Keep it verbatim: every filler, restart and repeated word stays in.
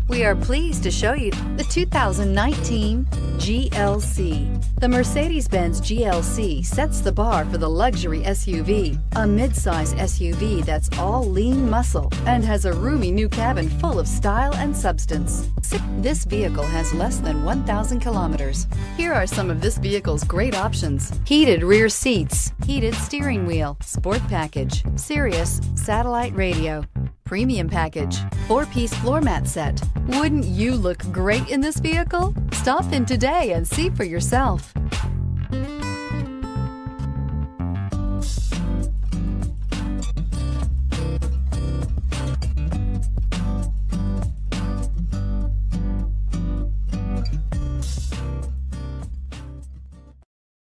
We are pleased to show you the two thousand nineteen G L C. The Mercedes-Benz G L C sets the bar for the luxury S U V, a mid-size S U V that's all lean muscle and has a roomy new cabin full of style and substance. This vehicle has less than one thousand kilometers. Here are some of this vehicle's great options: heated rear seats, heated steering wheel, sport package, Sirius satellite radio, premium package, four-piece floor mat set. Wouldn't you look great in this vehicle? Stop in today and see for yourself.